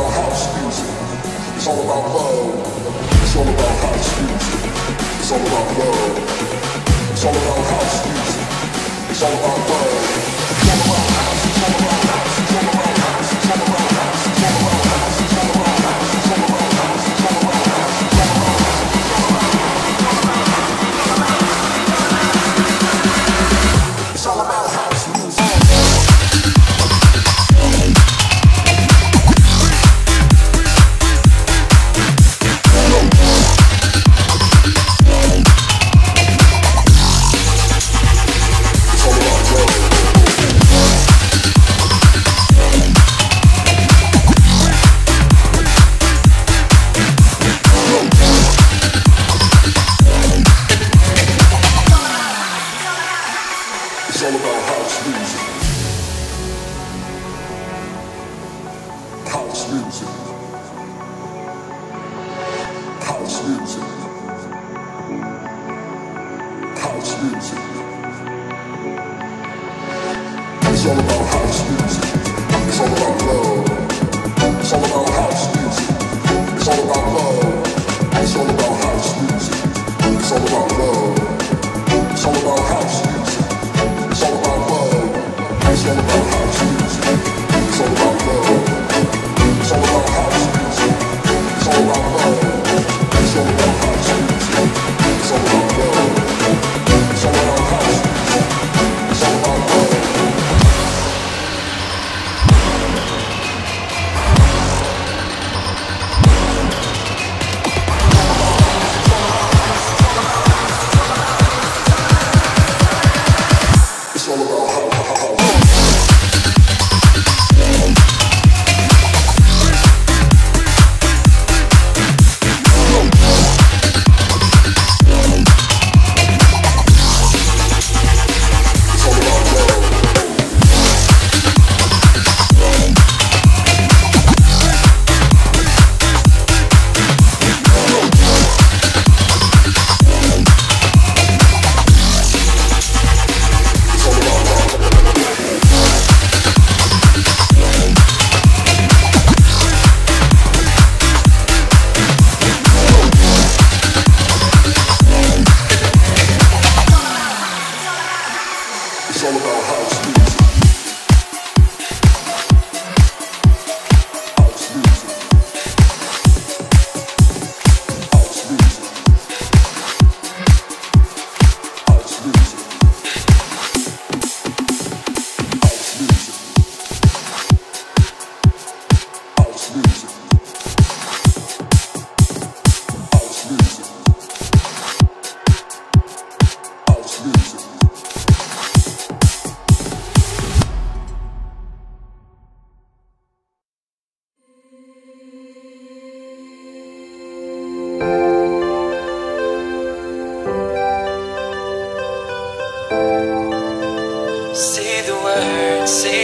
about house music. It's all about love. It's all about house music. It's all about love. It's all about house music. It's all about love. It's all about house. It's all about house. It's all about house. It's all about house. It's all about house. It's all about house. It's all about house. It's all about house. It's all about house. It's all about house music. Say the words, say